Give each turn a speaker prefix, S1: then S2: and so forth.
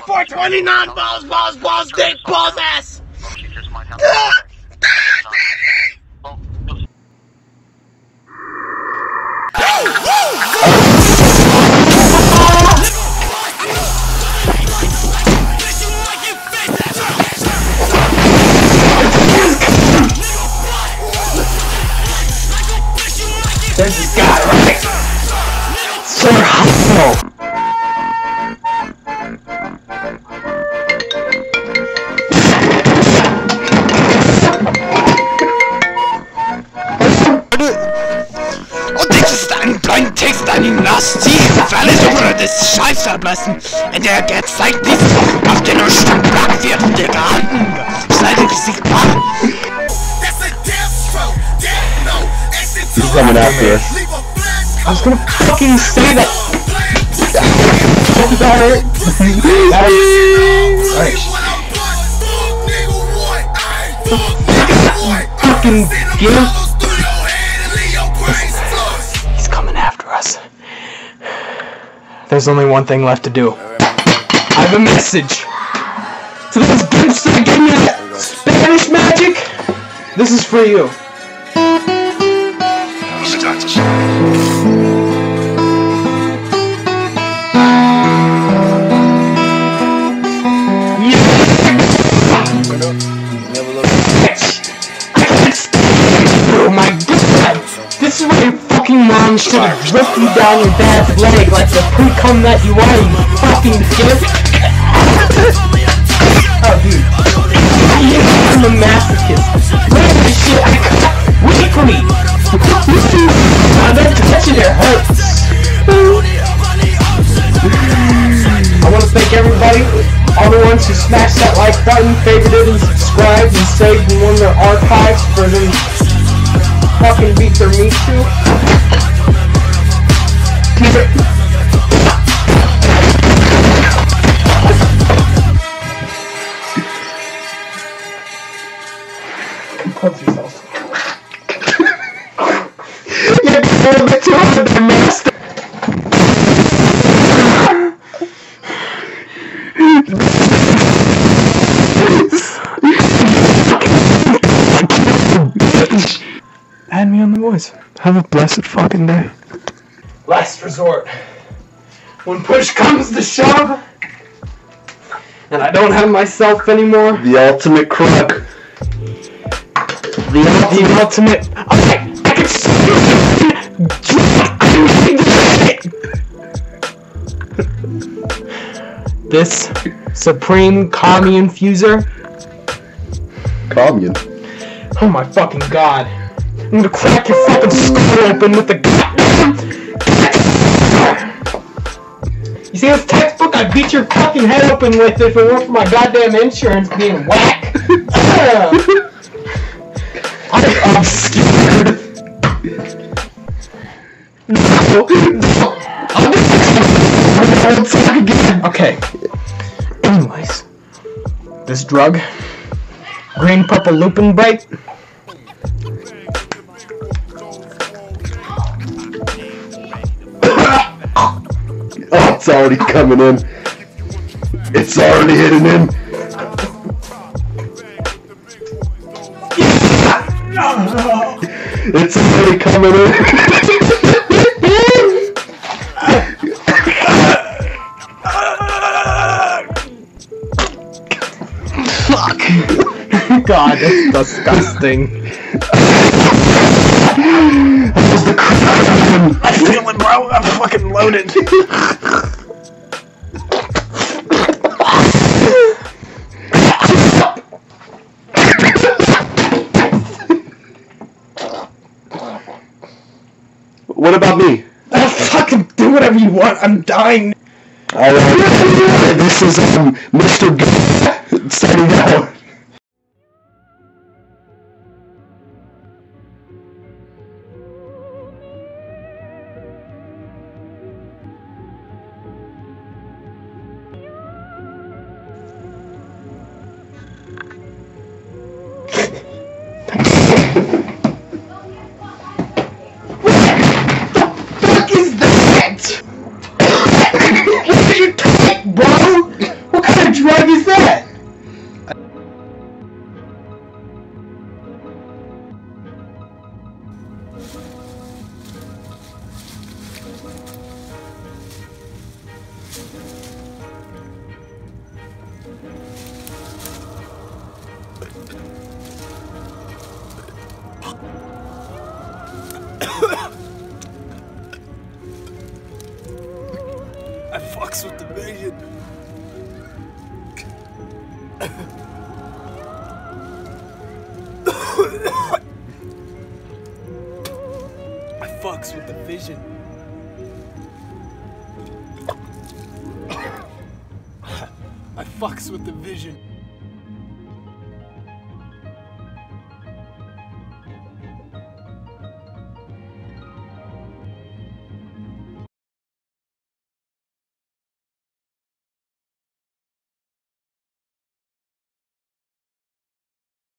S1: 420 balls, dick, balls, ass!
S2: There's this guy, right? Sir Hustle!
S1: Und das ist ein kleiner Text an ihn lasst die Verletzungen des Scheiß ablassen. Und der zeigt dies auf den Stark wird der gehalten. Schneidet sich an.
S3: He's coming after us.
S2: I was gonna fucking say that! Fucking gift! He's coming after us. There's only one thing left to do. I have a message! To those gifts that gave me that Spanish magic! This is for you. Oh my god! This is where your fucking mom should have ripped you down your dad's leg like the pre-cum that you are, you fucking gift! Oh dude. I'm a masochist. Look at this shit, wait for me! Don't touch it, it hurts! I want to thank everybody, all the ones who smashed that like button, favorited and subscribed and saved in one of their archives for them fucking beat their meat to. Compose yourself. You're going to the master. Add me on the voice. Have a blessed fucking day. Last resort. When push comes to shove, and I don't have myself anymore.
S3: The ultimate crook.
S2: The ultimate. Okay, I can this supreme commie infuser.
S3: Commune.
S2: Oh my fucking god. I'm gonna crack your fucking skull open with the goddamn. You see this textbook? I'd beat your fucking head open with if it weren't for my goddamn insurance being whack. I'm scared. No. I'll talk again. Okay. Anyways. This drug. Green purple lupin bite.
S3: Oh, it's already coming in. It's already hitting in. It's already coming in.
S2: Fuck. God, that's disgusting. I'm feeling, bro. I'm fucking loaded.
S3: What about me?
S2: Fucking do whatever you want. I'm dying.
S3: Alright, this is Mr. G signing out.
S2: What are you talking, bro? What kind I fucks with the vision. I fucks with the vision. I fucks with the vision.